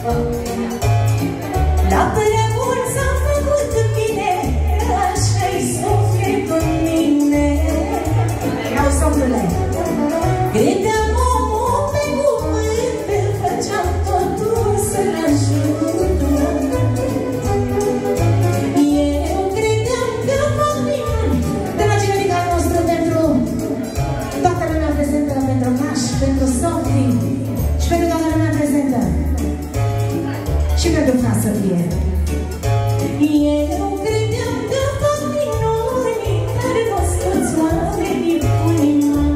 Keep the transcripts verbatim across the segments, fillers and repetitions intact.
La prea mult s-a făcut bine, așa-i sufletul în mine. Iau somnule. Credeam omul pe cuvânt, îl făceam totul să-l ajut. Eu credeam că fac minuni de la generica noastră pentru toată lumea prezentă, pentru Naș, pentru Sofie și pentru toată lumea prezentă și pentru Frasă Fie. Eu credeam că fac minuni, dar nu-s toți oamenii buni.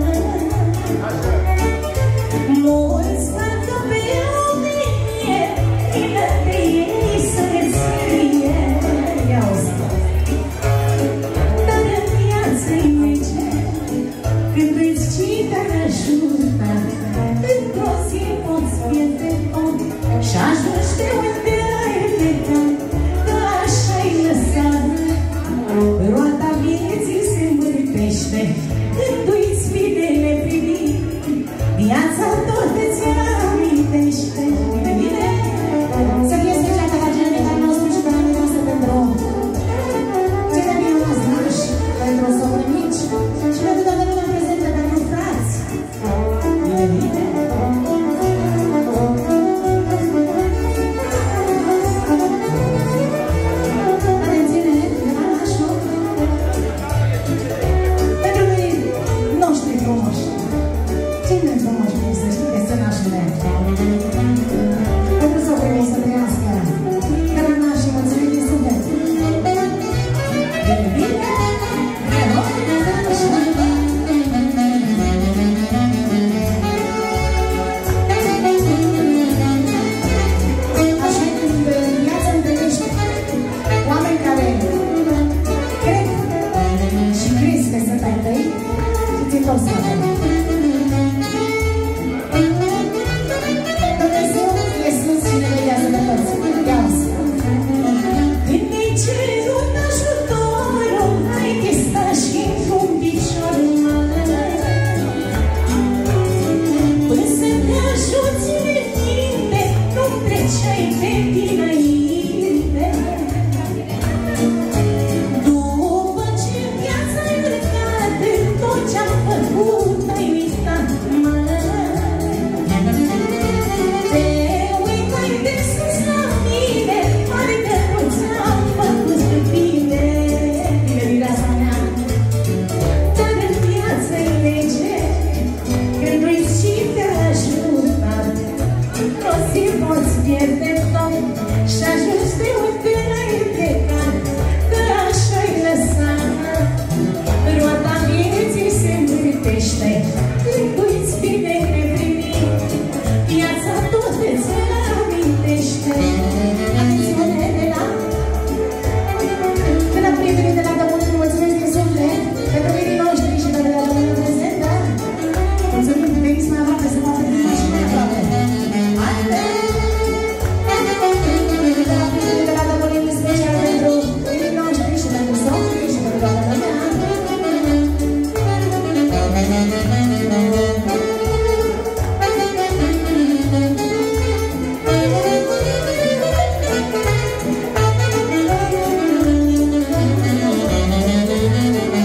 Mulți fac că pe omenie, vină de ei să le scrie. Ia-o-zi. Dar în viață-i mice, când îți cine ajută, într-o zi poți pierde om și ajungi de unde ai plecat, că așa-i lăsat. Roata vieții se învârtește, când uiți binele primit, viața tot îți amintește. Bine, bine? Să fie specială la generica nostru și pe la mine noastră pentru cei de minunați nași, pentru sofri mici și pentru toată lumea prezentă, pentru frați. Bine, bine? Atențiune, de la Nașul, pentru cei noștri frumoși. Cei mai frumoși, cum să știi, este Nașule. Pentru sofrii mei să trăiască, de la Nașii, mulțumim din suflet. Bine, bine? Bravo! Așa când viața întâlnește oameni care cred și crezi că sunt ai tăi și ți-i tot slavă. Dumnezeu e sus și ne veghează de toți. Ia-o-zi. Când mi-ai cerut ajutorul, ai de sta și într-un picior mare. Până să te ajuți în minte, nu-mi treceai pe